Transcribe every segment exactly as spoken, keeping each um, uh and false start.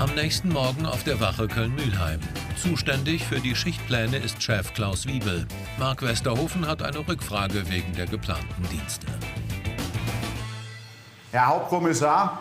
Am nächsten Morgen auf der Wache Köln-Mülheim. Zuständig für die Schichtpläne ist Chef Klaus Wiebel. Mark Westerhofen hat eine Rückfrage wegen der geplanten Dienste. Herr Hauptkommissar,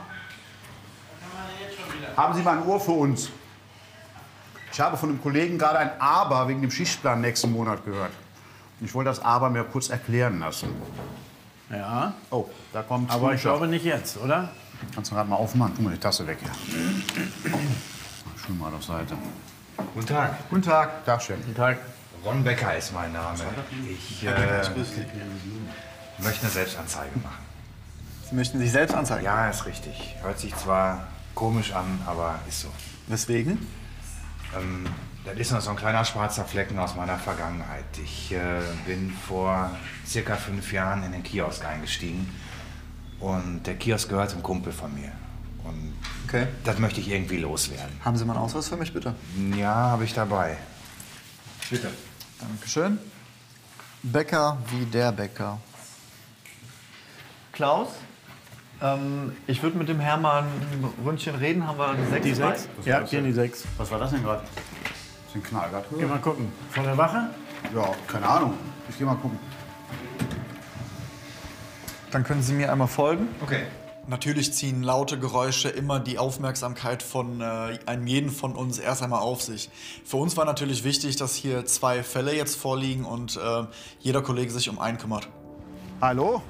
haben Sie mal ein Ohr für uns? Ich habe von einem Kollegen gerade ein Aber wegen dem Schichtplan nächsten Monat gehört. Ich wollte das Aber mir kurz erklären lassen. Ja. Oh, da kommt. Aber ich glaube nicht jetzt, oder? Kannst du gerade mal aufmachen? Tu mal die Tasse weg. Ja. Schön mal auf Seite. Guten Tag. Guten Tag. Tagchen. Guten Tag. Ron Becker ist mein Name. Ich äh, möchte eine Selbstanzeige machen. Sie möchten sich selbst anzeigen? Ja, ist richtig. Hört sich zwar komisch an, aber ist so. Weswegen? Ähm, das ist noch so ein kleiner schwarzer Flecken aus meiner Vergangenheit. Ich äh, bin vor circa fünf Jahren in den Kiosk eingestiegen. Und der Kiosk gehört einem Kumpel von mir. Und okay. Das möchte ich irgendwie loswerden. Haben Sie mal einen Ausweis für mich, bitte? Ja, habe ich dabei. Bitte. Dankeschön. Bäcker wie der Bäcker. Klaus, ähm, ich würde mit dem Herrn mal ein Ründchen reden. Haben wir die sechs? Die sechs? Ja, hier die sechs. Was war das denn gerade? Ist ein Knallgart. Geh mal gucken. Von der Wache? Ja, keine Ahnung. Ich geh mal gucken. Dann können Sie mir einmal folgen. Okay. Natürlich ziehen laute Geräusche immer die Aufmerksamkeit von äh, einem jeden von uns erst einmal auf sich. Für uns war natürlich wichtig, dass hier zwei Fälle jetzt vorliegen und äh, jeder Kollege sich um einen kümmert. Hallo?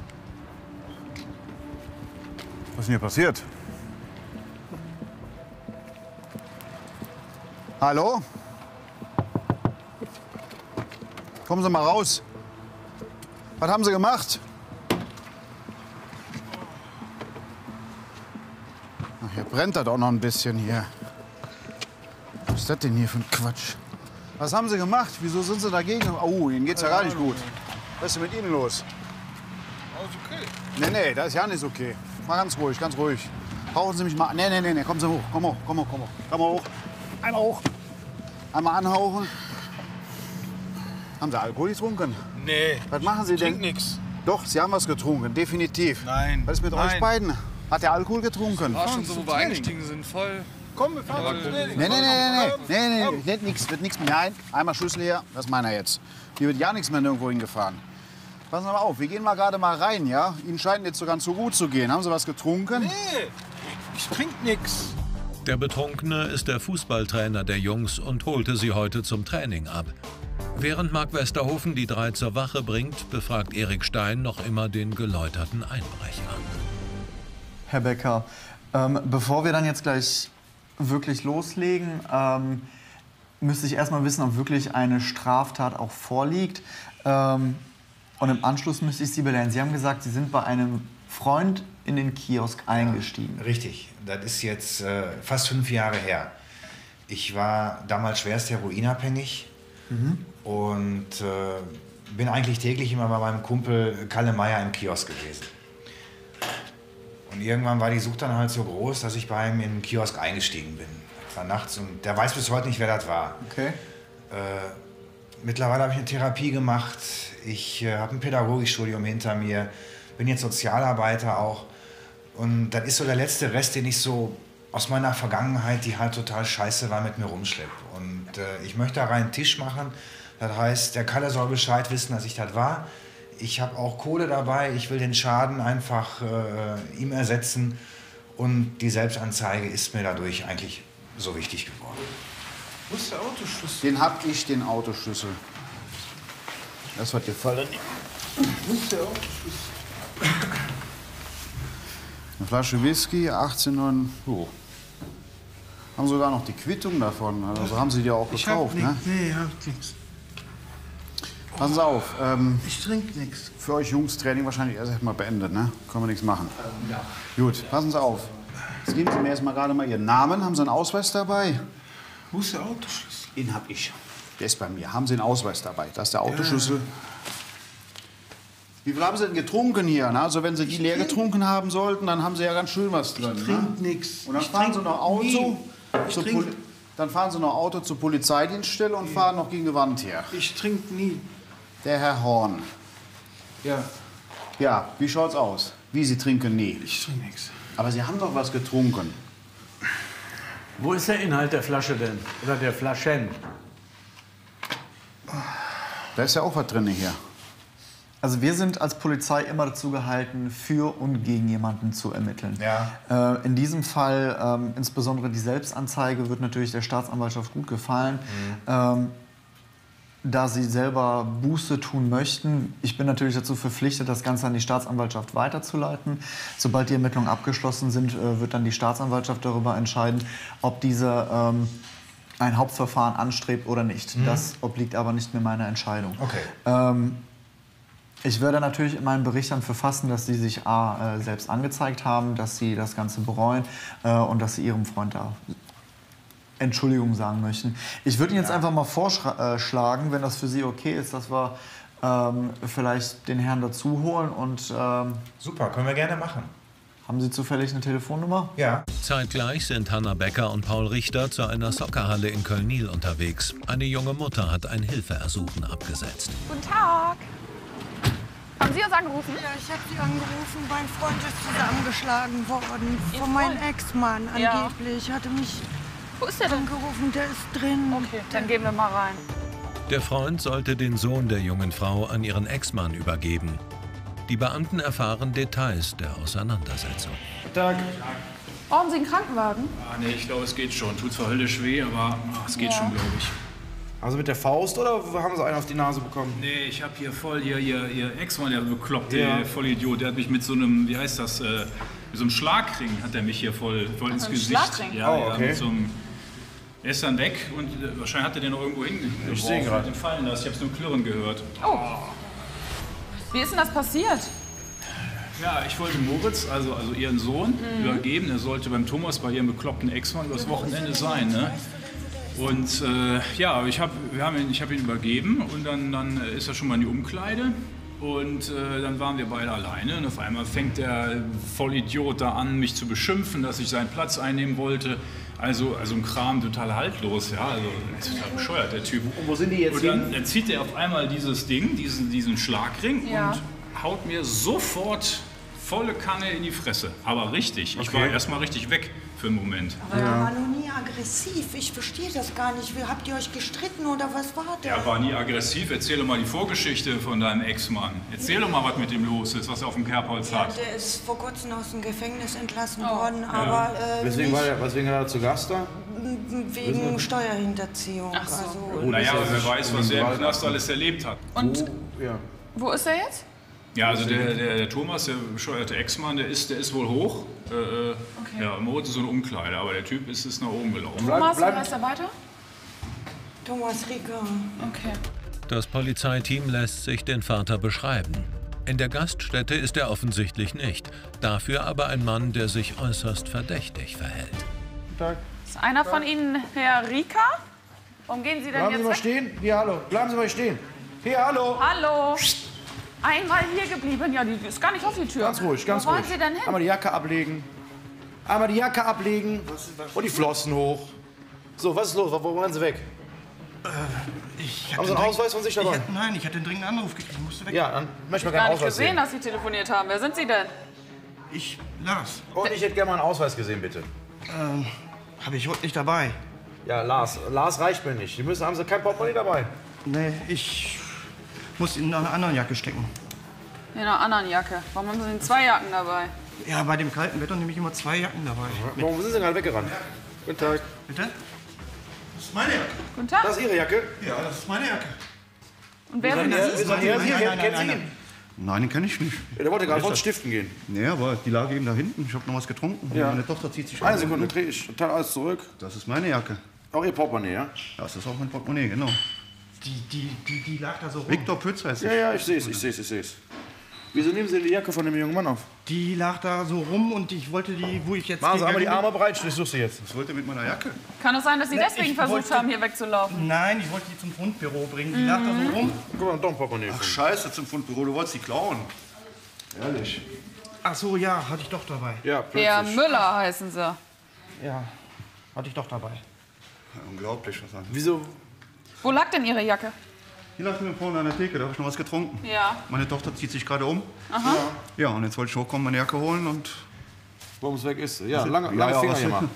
Was ist denn hier passiert? Hallo? Kommen Sie mal raus. Was haben Sie gemacht? Ach, hier brennt das auch noch ein bisschen hier. Was ist das denn hier für ein Quatsch? Was haben Sie gemacht? Wieso sind Sie dagegen? Oh, Ihnen geht's ja gar nicht gut. Was ist denn mit Ihnen los? Alles okay. Nee, nee, das ist ja nicht okay. Mal ganz ruhig, ganz ruhig. Hauchen Sie mich mal. Nee, nee, nee, nee. Kommen Sie hoch. Komm hoch, komm hoch, komm hoch. Komm mal hoch. Einmal hoch. Einmal anhauchen. Haben Sie Alkohol getrunken? Nee. Was machen Sie ich trink denn? nix. Doch, Sie haben was getrunken, definitiv. Nein. Was ist mit Nein. euch beiden? Hat der Alkohol getrunken? War schon so, wo wir eingestiegen sind, voll. Komm, wir fahren zum Training. Nee, nee, nee, nee, nee, nee, nee, wird nichts, wird nichts mehr. Nein, einmal Schlüssel her, das ist meiner jetzt. Hier wird ja nichts mehr nirgendwo hingefahren. Passen Sie mal auf, wir gehen mal gerade mal rein, ja? Ihnen scheint jetzt so ganz so gut zu gehen. Haben Sie was getrunken? Nee, ich trink nix. Der Betrunkene ist der Fußballtrainer der Jungs und holte sie heute zum Training ab. Während Mark Westerhofen die drei zur Wache bringt, befragt Erik Stein noch immer den geläuterten Einbrecher. Herr Becker, ähm, bevor wir dann jetzt gleich wirklich loslegen, ähm, müsste ich erstmal wissen, ob wirklich eine Straftat auch vorliegt. Ähm, und im Anschluss müsste ich Sie belehren. Sie haben gesagt, Sie sind bei einem Freund in den Kiosk eingestiegen. Ja, richtig. Das ist jetzt äh, fast fünf Jahre her. Ich war damals schwerst heroinabhängig mhm. und äh, bin eigentlich täglich immer bei meinem Kumpel Kalle Meier im Kiosk gewesen. Und irgendwann war die Sucht dann halt so groß, dass ich bei ihm in den Kiosk eingestiegen bin. Das war nachts und der weiß bis heute nicht, wer das war. Okay. Äh, mittlerweile habe ich eine Therapie gemacht. Ich äh, habe ein Pädagogikstudium hinter mir. Bin jetzt Sozialarbeiter auch. Und das ist so der letzte Rest, den ich so aus meiner Vergangenheit, die halt total scheiße war, mit mir rumschleppe. Und äh, ich möchte da rein einen Tisch machen. Das heißt, der Kalle soll Bescheid wissen, dass ich das war. Ich habe auch Kohle dabei. Ich will den Schaden einfach äh, ihm ersetzen. Und die Selbstanzeige ist mir dadurch eigentlich so wichtig geworden. Wo ist der Autoschlüssel? Den hab ich, den Autoschlüssel. Das hat gefallen. Wo ist der Autoschlüssel? Eine Flasche Whisky, achtzehn neun. Oh. Haben sogar noch die Quittung davon. Also haben Sie die auch Ich gekauft, hab ne? nix. Nee, hab nix. Passen Sie auf. Ähm, Ich trink nix. für euch Jungs Training wahrscheinlich erst mal beendet, ne? Können wir nichts machen. Ähm, ja. Gut, passen Sie auf. Jetzt geben Sie mir erst mal gerade mal Ihren Namen. Haben Sie einen Ausweis dabei? Wo ist der Autoschlüssel? Den hab ich. Der ist bei mir. Haben Sie einen Ausweis dabei? Das ist der Autoschlüssel. Ja. Wie viel haben Sie denn getrunken hier? Ne? Also wenn Sie die leer getrunken haben sollten, dann haben Sie ja ganz schön was drin. Ich trink ne? nix. Und dann Ich fahren trink Sie noch Auto. nie. Ich zur trink- Poli- dann fahren Sie noch Auto zur Polizeidienststelle und fahren noch gegen die Wand her. Ich trink nie. Der Herr Horn. Ja, Ja, wie schaut's aus? Wie, Sie trinken nie? ich trink nix. Aber Sie haben doch was getrunken. Wo ist der Inhalt der Flasche denn? Oder der Flaschen? Da ist ja auch was drin hier. Also wir sind als Polizei immer dazu gehalten, für und gegen jemanden zu ermitteln. Ja. Äh, in diesem Fall, ähm, insbesondere die Selbstanzeige, wird natürlich der Staatsanwaltschaft gut gefallen. Mhm. Ähm, da sie selber Buße tun möchten. Ich bin natürlich dazu verpflichtet, das Ganze an die Staatsanwaltschaft weiterzuleiten. Sobald die Ermittlungen abgeschlossen sind, äh, wird dann die Staatsanwaltschaft darüber entscheiden, ob diese ähm, ein Hauptverfahren anstrebt oder nicht. Mhm. Das obliegt aber nicht mehr meiner Entscheidung. Okay. Ähm, Ich werde natürlich in meinen Bericht dann verfassen, dass sie sich A, äh, selbst angezeigt haben, dass sie das Ganze bereuen äh, und dass sie ihrem Freund da Entschuldigung sagen möchten. Ich würde Ihnen jetzt ja. einfach mal vorschlagen, wenn das für Sie okay ist, dass wir ähm, vielleicht den Herrn dazu holen und... Ähm, Super, können wir gerne machen. Haben Sie zufällig eine Telefonnummer? Ja. Zeitgleich sind Hanna Becker und Paul Richter zu einer Soccerhalle in Köln-Niel unterwegs. Eine junge Mutter hat ein Hilfeersuchen abgesetzt. Guten Tag. Haben Sie uns angerufen? Ja, ich habe Sie angerufen. Mein Freund ist zusammengeschlagen worden von meinem Ex-Mann Ja. angeblich. Hatte mich Wo ist der denn? angerufen, der ist drin. Okay, dann gehen wir mal rein. Der Freund sollte den Sohn der jungen Frau an ihren Ex-Mann übergeben. Die Beamten erfahren Details der Auseinandersetzung. Guten Tag. Brauchen Sie einen Krankenwagen? Ah, nee, ich glaube, es geht schon. Tut zwar höllisch weh, aber ach, es geht Ja. schon, glaube ich. Also mit der Faust oder haben Sie einen auf die Nase bekommen? Nee, ich habe hier voll, ihr, ihr, ihr Ex-Mann, der bekloppte Ja. Vollidiot, der hat mich mit so einem, wie heißt das, äh, mit so einem Schlagring hat er mich hier voll, voll ins ein Gesicht. Schlagring? Ja, Oh, ja, okay. mit so einem, er ist dann weg und äh, wahrscheinlich hat er den noch irgendwo hingeworfen. Ich sehe gerade. Den fallen lassen. Ich habe nur Klirren gehört. Oh. Wie ist denn das passiert? Ja, ich wollte Moritz, also, also ihren Sohn, Mhm. übergeben. Er sollte beim Thomas bei ihrem bekloppten Ex-Mann übers Wochenende sein. Ne? Und äh, ja, ich habe ihn, ich hab ihn übergeben und dann, dann ist er schon mal in die Umkleide. Und äh, dann waren wir beide alleine und auf einmal fängt der Vollidiot da an, mich zu beschimpfen, dass ich seinen Platz einnehmen wollte. Also, also ein Kram total haltlos, ja, also total bescheuert, der Typ. Und wo sind die jetzt Und dann, hin? dann zieht er auf einmal dieses Ding, diesen, diesen Schlagring Ja. und haut mir sofort volle Kanne in die Fresse. Aber richtig, ich war erstmal richtig weg für einen Moment. Aber er war noch nie aggressiv. Ich verstehe das gar nicht. Wie, habt ihr euch gestritten oder was war der? Er war nie aggressiv. Erzähl doch mal die Vorgeschichte von deinem Ex-Mann. Erzähl doch mal, was mit ihm los ist, was er auf dem Kerbholz Ja, hat. der ist vor kurzem aus dem Gefängnis entlassen Oh. worden, aber äh, Weswegen nicht war, er, weswegen war er zu Gast da? wegen Steuerhinterziehung. Ach so. Also, Naja, aber wer weiß, was er im Knast alles erlebt hat. Und Ja. wo ist er jetzt? Ja, also der, der, der Thomas, der bescheuerte Ex-Mann, der ist, der ist wohl hoch. Äh, Okay. Ja, Moritz ist so eine Umkleide, aber der Typ ist, ist nach oben gelaufen. Thomas, bleib- wie heißt er weiter? Thomas Rieger. Okay. Das Polizeiteam lässt sich den Vater beschreiben. In der Gaststätte ist er offensichtlich nicht. Dafür aber ein Mann, der sich äußerst verdächtig verhält. Ist einer von Ihnen Herr Rieker? Warum gehen Sie denn Bleiben Sie jetzt mal weg? stehen. Hier, hallo. Bleiben Sie mal stehen. Hier, hallo. Hallo. Einmal hier geblieben. Ja, die ist gar nicht auf die Tür. Ganz ruhig, ganz Wo wollen ruhig. Sie denn hin? Einmal die Jacke ablegen. Einmal die Jacke ablegen. Und die Flossen hoch. So, was ist los? Wo wollen Sie weg? Ich Haben Sie einen Ausweis von sich dabei? Ich hatte, nein, ich hatte einen dringenden Anruf gekriegt. Ich musste weg. Ja, dann möchte ich mal Gar gerne nicht Ausweis gesehen, sehen. dass Sie telefoniert haben. Wer sind Sie denn? Ich Lars. Und ich hätte gerne mal einen Ausweis gesehen, bitte. Ähm, habe ich heute nicht dabei. Ja, Lars. Lars reicht mir nicht. Die müssen, haben Sie kein Portemonnaie dabei? Nee, ich muss in einer anderen Jacke stecken. In einer anderen Jacke. Warum haben Sie denn zwei Jacken dabei? Ja, bei dem kalten Wetter nehme ich immer zwei Jacken dabei. Warum sind Sie gerade weggerannt? Guten Tag. Bitte? Das ist meine Jacke. Guten Tag. Das ist Ihre Jacke? Ja, das ist meine Jacke. Und wer Wie sind seid Sie? ihr? Wie seid ihr? Nein, Sie? nein, nein, Kennen nein, Sie nein. ihn? Nein, den kenne ich nicht. Ja, der wollte gerade von Stiften gehen. Nee, aber die lag eben da hinten. Ich habe noch was getrunken. Ja. Meine Tochter zieht sich Eine an. Sekunde, drehe ich total alles zurück. Das ist meine Jacke. Auch Ihr Portemonnaie, ja? Das ist auch mein Portemonnaie, genau. Die, die, die, die lag da so rum. Viktor Pütz heißt Ja, ich. ja, ich sehe es, ich sehe es, ich sehe es. Wieso nehmen Sie die Jacke von dem jungen Mann auf? Die lag da so rum und ich wollte die, wo ich jetzt... Machen Sie einmal die gegangen Arme breit, ich suche Sie jetzt. Was wollt ihr mit meiner Jacke? Kann es sein, dass Sie Ne, deswegen ich versucht wollte- haben, hier wegzulaufen? bin. Nein, ich wollte die zum Fundbüro bringen. Die lag da so rum. Guck mal, doch ein Portemonnaie. Ach, scheiße, zum Fundbüro. Du wolltest die klauen. Ehrlich. Ach so, ja, hatte ich doch dabei. Ja, Herr plötzlich. Müller heißen Sie. Ja, hatte ich doch dabei. Ja, unglaublich, was sagen. Wieso? Wo lag denn Ihre Jacke? Hier lag mir vorne an der Theke, da habe ich noch was getrunken. Ja. Meine Tochter zieht sich gerade um. Aha. Ja, und jetzt wollte ich hochkommen, meine Jacke holen und... Warum es weg ist? Ja, lange, Ja, lange ja, Finger was- hier mal.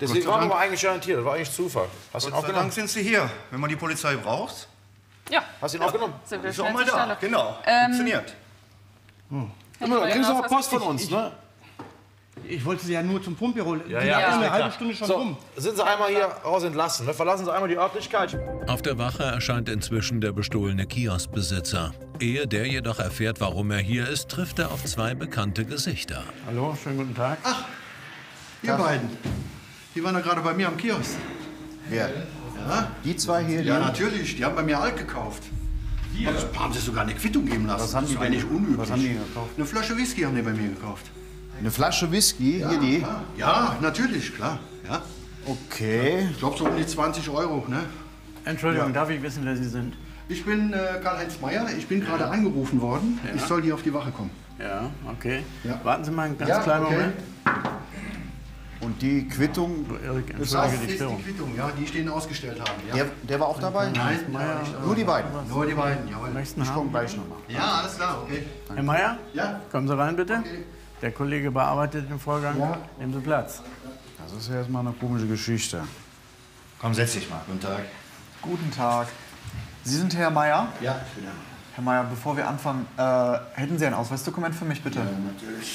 Deswegen waren wir eigentlich garantiert. Das war eigentlich Zufall. Hast du ihn Gott sei aufgenommen? Dank sind Sie hier. Wenn man die Polizei braucht, Ja. Hast du ihn aufgenommen? Sind wir ist auch schnell mal zur da. Stelle. Genau. Ähm, Funktioniert. Immer, da kriegen Sie auch was Post von wichtig. uns, ne? Ich wollte sie ja nur zum Pumpbüro. Die Ja, sind ja, eine ist mir halbe klar. Stunde schon So, rum. sind Sie einmal hier raus entlassen. Ne? Verlassen Sie einmal die Örtlichkeit. Auf der Wache erscheint inzwischen der bestohlene Kioskbesitzer. Ehe der jedoch erfährt, warum er hier ist, trifft er auf zwei bekannte Gesichter. Hallo, schönen guten Tag. Ach, ihr beiden. Die waren ja gerade bei mir am Kiosk. Wer? Ja? Die zwei hier? Ja, die- natürlich. Die haben bei mir Alt gekauft. Hier. Das haben sie sogar eine Quittung geben lassen. Was haben die das war denn- nicht unüblich. was haben die gekauft? Eine Flasche Whisky haben die bei mir gekauft. Eine Flasche Whisky, hier die? Ja, ja, natürlich, klar. Ja. Okay. Ich glaube so um die zwanzig Euro, ne? Entschuldigung, Ja. darf ich wissen, wer Sie sind? Ich bin äh, Karl-Heinz Meyer. Ich bin gerade angerufen worden. Ja. Ich soll hier auf die Wache kommen. Ja, okay. Ja. Warten Sie mal einen ganz Ja, kleinen okay. Moment. Und die Quittung Erik, Das entschuldige die ist die Störung. Quittung, ja, die ich denen ausgestellt habe. Ja. Der, der war auch dabei? Nein, Meier, Nur die beiden? nur die beiden, jawohl. Nächsten Ich komme haben. gleich nochmal. Ja, alles klar, okay. Herr Meier, Ja. kommen Sie rein, bitte. Okay. Der Kollege bearbeitet den Vorgang. Ja. Nehmen Sie Platz. Das ist ja erstmal eine komische Geschichte. Komm, setz dich mal. Guten Tag. Guten Tag. Sie sind Herr Meier? Ja, ich bin ja. Herr Meier, bevor wir anfangen, äh, hätten Sie ein Ausweisdokument für mich, bitte? Ja, natürlich.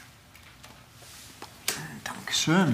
Dankeschön.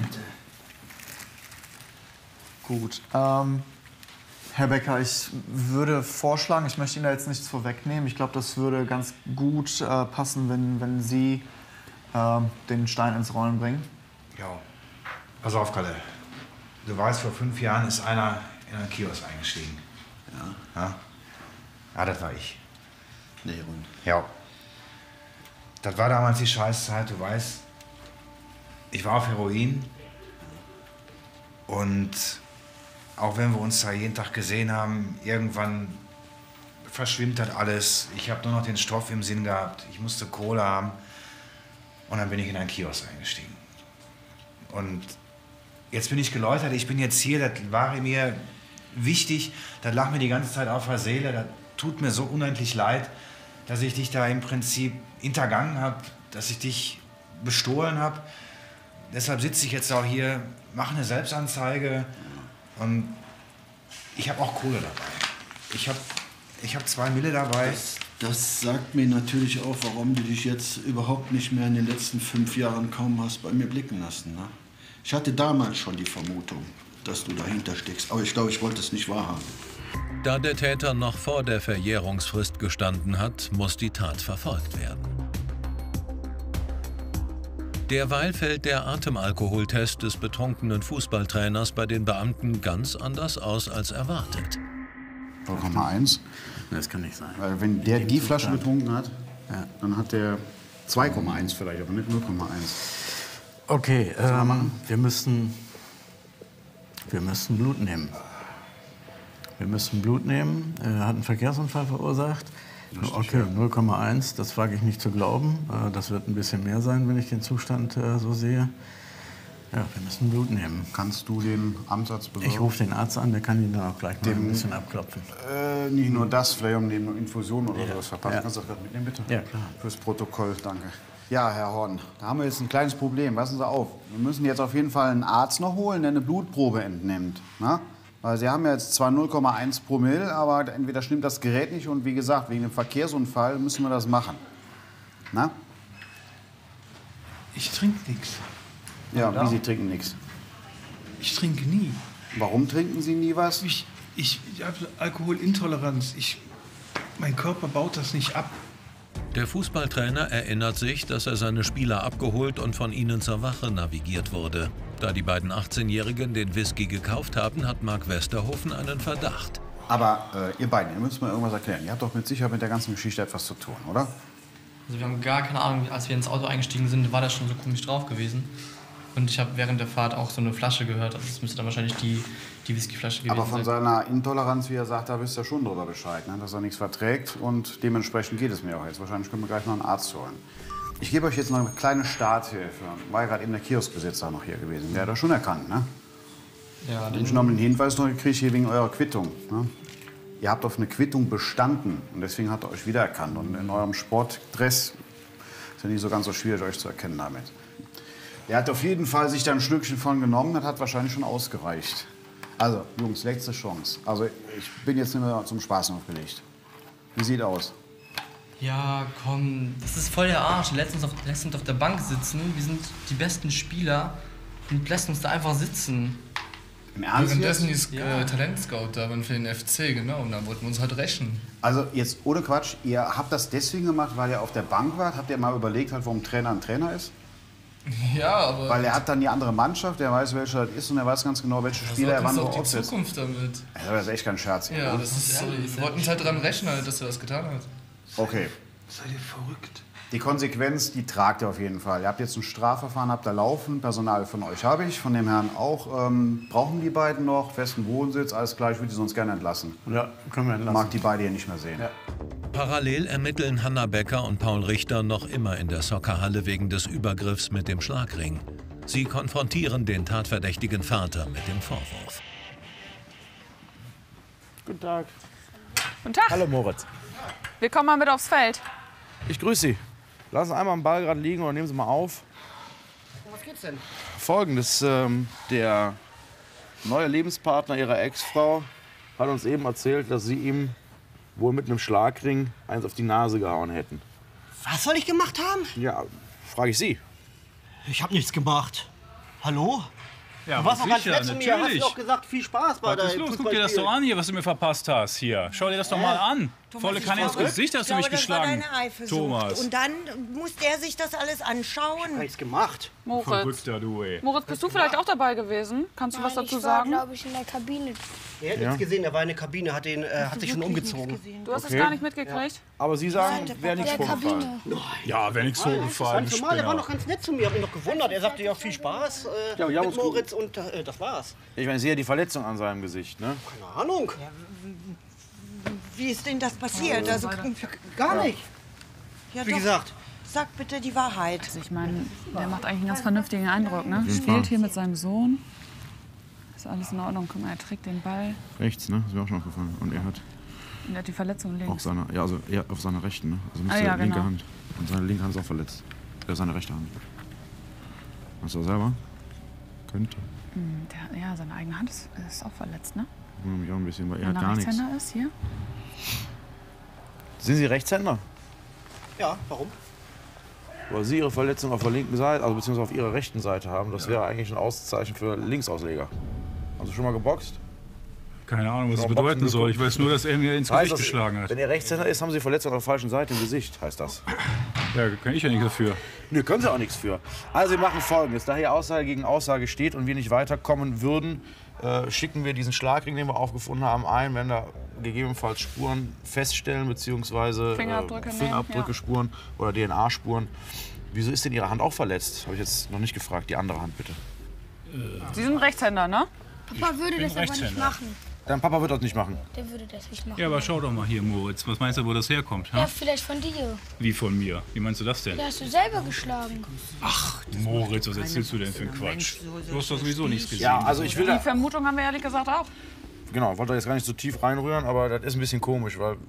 Gut. Ähm, Herr Becker, ich würde vorschlagen, ich möchte Ihnen da jetzt nichts vorwegnehmen. Ich glaube, das würde ganz gut äh, passen, wenn, wenn Sie äh, den Stein ins Rollen bringen. Ja. Pass auf, Kalle. Du weißt, vor fünf Jahren ist einer in einen Kiosk eingestiegen. Ja. Ja? Ja, das war ich. Nee, und? Ja. Das war damals die Scheißzeit, du weißt. Ich war auf Heroin. Und auch wenn wir uns da jeden Tag gesehen haben, irgendwann verschwimmt das alles. Ich habe nur noch den Stoff im Sinn gehabt. Ich musste Kohle haben. Und dann bin ich in einen Kiosk eingestiegen. Und jetzt bin ich geläutert. Ich bin jetzt hier. Das war mir wichtig. Das lag mir die ganze Zeit auf der Seele. Das tut mir so unendlich leid, dass ich dich da im Prinzip hintergangen habe, dass ich dich bestohlen habe. Deshalb sitze ich jetzt auch hier, mache eine Selbstanzeige und ich habe auch Kohle dabei. Ich habe ich hab zwei Mille dabei. Das, das sagt mir natürlich auch, warum du dich jetzt überhaupt nicht mehr in den letzten fünf Jahren kaum hast bei mir blicken lassen. Ne? Ich hatte damals schon die Vermutung, dass du dahinter steckst, aber ich glaube, ich wollte es nicht wahrhaben. Da der Täter noch vor der Verjährungsfrist gestanden hat, muss die Tat verfolgt werden. Derweil fällt der Atemalkoholtest des betrunkenen Fußballtrainers bei den Beamten ganz anders aus als erwartet. null Komma eins. Das kann nicht sein. Weil wenn der die Flasche Zustand. getrunken hat, Ja. dann hat der zwei Komma eins vielleicht, aber nicht null Komma eins. Okay, ähm, wir müssen, wir müssen Blut nehmen. Wir müssen Blut nehmen. Er hat einen Verkehrsunfall verursacht. Okay, null Komma eins, das wage ich nicht zu glauben. Äh, Das wird ein bisschen mehr sein, wenn ich den Zustand äh, so sehe. Ja, wir müssen Blut nehmen. Kannst du den Amtsarzt besorgen? Ich rufe den Arzt an, der kann ihn dann auch gleich mal Dem- ein bisschen abklopfen. Äh, nicht nur das, vielleicht um den Infusionen oder sowas verpassen. Ja. Kannst du das gerade mitnehmen, bitte? Ja, klar. Fürs Protokoll, danke. Ja, Herr Horn, da haben wir jetzt ein kleines Problem. Passen Sie auf. Wir müssen jetzt auf jeden Fall einen Arzt noch holen, der eine Blutprobe entnimmt. Na? Weil Sie haben ja jetzt zwar null Komma eins Promille, aber entweder stimmt das Gerät nicht und wie gesagt, wegen dem Verkehrsunfall müssen wir das machen. Na? Ich trinke nichts. Ja, wie Sie trinken nichts. Ich trinke nie. Warum trinken Sie nie was? Ich, ich, ich habe Alkoholintoleranz. Ich, mein Körper baut das nicht ab. Der Fußballtrainer erinnert sich, dass er seine Spieler abgeholt und von ihnen zur Wache navigiert wurde. Da die beiden achtzehnjährigen den Whisky gekauft haben, hat Mark Westerhofen einen Verdacht. Aber äh, ihr beiden, ihr müsst mir irgendwas erklären. Ihr habt doch mit Sicherheit mit der ganzen Geschichte etwas zu tun, oder? Also wir haben gar keine Ahnung, als wir ins Auto eingestiegen sind, war das schon so komisch drauf gewesen. Und ich habe während der Fahrt auch so eine Flasche gehört. Also das müsste dann wahrscheinlich die, die Whiskyflasche gewesen Aber von sein. seiner Intoleranz, wie er sagt, da wisst ihr schon drüber Bescheid, ne? Dass er nichts verträgt. Und dementsprechend geht es mir auch jetzt. Wahrscheinlich können wir gleich noch einen Arzt holen. Ich gebe euch jetzt noch eine kleine Starthilfe. War ja gerade eben der Kioskbesitzer noch hier gewesen. Der hat das schon erkannt, ne? Ja, Ich habe noch einen Hinweis noch gekriegt hier wegen eurer Quittung. Ne? Ihr habt auf eine Quittung bestanden und deswegen hat er euch wiedererkannt. Und in eurem Sportdress ist ja nicht so ganz so schwierig, euch zu erkennen damit. Er hat auf jeden Fall sich da ein Stückchen von genommen. Das hat wahrscheinlich schon ausgereicht. Also, Jungs, letzte Chance. Also, ich bin jetzt nicht mehr zum Spaß aufgelegt. Wie sieht aus? Ja, komm, das ist voll der Arsch. Lässt uns auf, lässt uns auf der Bank sitzen. Wir sind die besten Spieler und lässt uns da einfach sitzen. Im Ernst? Währenddessen ist äh, Talentscout da für den F C, genau. Und da wollten wir uns halt rächen. Also jetzt ohne Quatsch, ihr habt das deswegen gemacht, weil ihr auf der Bank wart? Habt ihr mal überlegt, halt, warum Trainer ein Trainer ist? Ja, aber... Weil er hat dann die andere Mannschaft, der weiß, welcher das ist und er weiß ganz genau, welche Spieler er wann wo aufsetzt. Das ist aufsetzt. Zukunft damit. Also, das ist echt kein Scherz. Ja, das ist so. Wir wollten uns halt dran rechnen, halt, dass er das getan hat. Okay. Seid ihr verrückt? Die Konsequenz, die tragt ihr auf jeden Fall. Ihr habt jetzt ein Strafverfahren, habt da laufen. Personal von euch habe ich, von dem Herrn auch. Ähm, brauchen die beiden noch festen Wohnsitz? Alles klar, ich würde die sonst gerne entlassen. Ja, können wir entlassen. Mag die beiden hier nicht mehr sehen. Ja. Parallel ermitteln Hanna Becker und Paul Richter noch immer in der Soccerhalle wegen des Übergriffs mit dem Schlagring. Sie konfrontieren den tatverdächtigen Vater mit dem Vorwurf. Guten Tag. Guten Tag. Hallo Moritz. Wir kommen mal mit aufs Feld. Ich grüße Sie. Lassen Sie einmal den Ball gerade liegen oder nehmen Sie mal auf. Was geht's denn? Folgendes, ähm, der neue Lebenspartner Ihrer Ex-Frau hat uns eben erzählt, dass Sie ihm wohl mit einem Schlagring eins auf die Nase gehauen hätten. Was soll ich gemacht haben? Ja, frage ich Sie. Ich habe nichts gemacht. Hallo? Ja, du warst doch ganz sicher, nett zu mir, hast natürlich. doch gesagt, viel Spaß bei Was der ist los? Guck dir das doch an hier, was du mir verpasst hast hier. Schau dir das doch mal an. Volle Kanne ins Gesicht hast du mich geschlagen, Thomas. Und dann muss der sich das alles anschauen. Ich hab nichts gemacht. Moritz. Verrückter du, ey. Moritz, bist du vielleicht auch dabei gewesen? Kannst du was dazu ich war, sagen? glaube ich, in der Kabine. Er hat Ja. nichts gesehen, er war in der Kabine, hat, den, äh, hat sich schon umgezogen. Du hast Okay. es gar nicht mitgekriegt? Aber Sie sagen, wäre nichts Der vorgefallen. Kabine. Ja, wäre nichts Das vorgefallen, ist du ganz normal, er war Spinner. noch ganz nett zu mir, hab mich noch gewundert. Er sagte ja viel Spaß äh, Ja, wir haben mit uns Moritz und äh, das war's. Ich meine, ich sehe ja die Verletzung an seinem Gesicht, ne? Keine Ahnung. Wie ist denn das passiert? Also, Gar nicht. ja, Wie doch. gesagt. Sag bitte die Wahrheit. Also ich meine, der macht eigentlich einen ganz vernünftigen Eindruck, ne? jeden Fall. Spielt hier mit seinem Sohn. Ist alles in Ordnung. Guck mal, er trägt den Ball. Rechts, ne? Ist mir auch schon aufgefallen. Und er hat Und er hat die Verletzung auf links. seiner, ja, also eher auf seiner rechten, ne? Also mit Ah, der ja, linke genau. Hand. Und seine linke Hand ist auch verletzt. Äh, seine rechte Hand. Hast du das selber? Könnte. Hm, der, ja, seine eigene Hand ist, ist auch verletzt, ne? Wundert mich auch ein bisschen, weil er Wenn hat er gar nichts. Rechtshänder ist, hier. Sind Sie Rechtshänder? Ja, warum? Weil Sie Ihre Verletzung auf der linken Seite, also beziehungsweise auf Ihrer rechten Seite haben. Das wäre eigentlich ein Auszeichen für Linksausleger. Hast du schon mal geboxt? Keine Ahnung, was Ja, es bedeuten Boxen soll. Ich weiß nur, dass er mir ins Heißt Gesicht das, geschlagen hat. Wenn er Rechtshänder ist, haben Sie Verletzung auf der falschen Seite im Gesicht, heißt das. Ja, kann ich ja nicht dafür. Nö, können Sie auch nichts für. Also wir machen Folgendes. Da hier Aussage gegen Aussage steht und wir nicht weiterkommen würden, äh, schicken wir diesen Schlagring, den wir aufgefunden haben, ein, wenn da gegebenenfalls Spuren feststellen, beziehungsweise Fingerabdrücke äh, nehmen, Fingerabdrücke, ja. Spuren oder D N A-Spuren. Wieso ist denn Ihre Hand auch verletzt? Habe ich jetzt noch nicht gefragt. Die andere Hand bitte. Sie sind Rechtshänder, ne? Papa würde bin das aber nicht Rechtshänder. machen. Dein Papa wird das nicht machen. Der würde das nicht machen. Ja, aber schau doch mal hier, Moritz. Was meinst du, wo das herkommt? Ja, Ha? vielleicht von dir. Wie von mir? Wie meinst du das denn? Ja, hast du selber geschlagen. Ach, Moritz, was erzählst du denn für einen Quatsch? Du hast doch sowieso nichts gesehen. Ja, also ich will Die da, Vermutung haben wir ehrlich gesagt auch. genau, wollte da jetzt gar nicht so tief reinrühren, aber das ist ein bisschen komisch, weil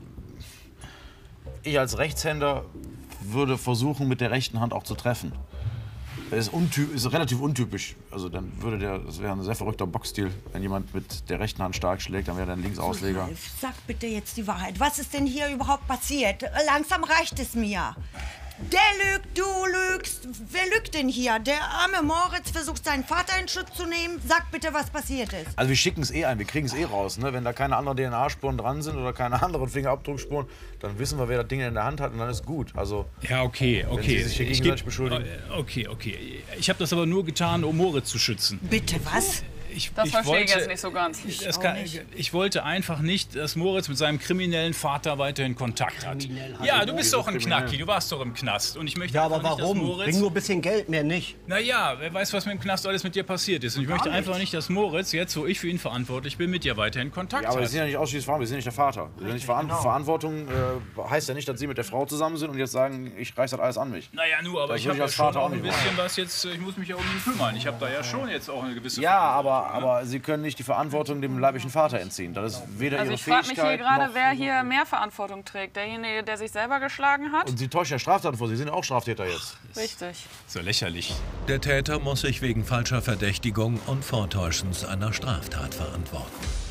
ich als Rechtshänder würde versuchen, mit der rechten Hand auch zu treffen. Das ist, untyp, ist relativ untypisch. Also dann würde der, das wäre ein sehr verrückter Boxstil, wenn jemand mit der rechten Hand stark schlägt, dann wäre der ein Linksausleger. Ralf, sag bitte jetzt die Wahrheit. Was ist denn hier überhaupt passiert? Langsam reicht es mir. Der lügt, du lügst. Wer lügt denn hier? Der arme Moritz versucht, seinen Vater in Schutz zu nehmen. Sag bitte, was passiert ist. Also wir schicken es eh ein, wir kriegen es eh raus. Ne? Wenn da keine anderen D N A-Spuren dran sind oder keine anderen Fingerabdruckspuren, dann wissen wir, wer das Ding in der Hand hat und dann ist gut. Also, Ja, okay, wenn okay. Sie sich hier Ich gegenseitig geb- beschuldigen. Okay, okay. Ich habe das aber nur getan, um Moritz zu schützen. Bitte, was? Ich, Das ich verstehe ich wollte, jetzt nicht so ganz. Ich, das kann, ich wollte einfach nicht, dass Moritz mit seinem kriminellen Vater weiterhin Kontakt hat. Ja, du bist doch ein Knacki, du warst doch im Knast. Und ich möchte Ja, aber einfach nicht, dass warum? Moritz... Bring nur ein bisschen Geld, mehr nicht. Naja, wer weiß, was mit dem Knast alles mit dir passiert ist. Und ich möchte einfach nicht, dass Moritz, jetzt wo ich für ihn verantwortlich bin, mit dir weiterhin Kontakt Ja, aber wir hat. sind ja nicht ausschließlich Verantwortung, wir sind nicht der Vater. Wir sind nicht Veran Verantwortung äh, heißt ja nicht, dass Sie mit der Frau zusammen sind und jetzt sagen, ich reiß das alles an mich. Naja, nur, aber Das ich würde habe ich ja als schon Vater auch auch ein nicht bisschen was jetzt, ich muss mich ja um ihn kümmern. Ich habe da ja schon jetzt auch eine gewisse Ja, aber aber Sie können nicht die Verantwortung dem leiblichen Vater entziehen. Das ist weder Also Ihre ich frage mich hier Fähigkeit gerade, noch... wer hier mehr Verantwortung trägt. Derjenige, der sich selber geschlagen hat? Und Sie täuschen ja Straftaten vor. Sie sind ja auch Straftäter jetzt. Richtig. So lächerlich. Der Täter muss sich wegen falscher Verdächtigung und Vortäuschens einer Straftat verantworten.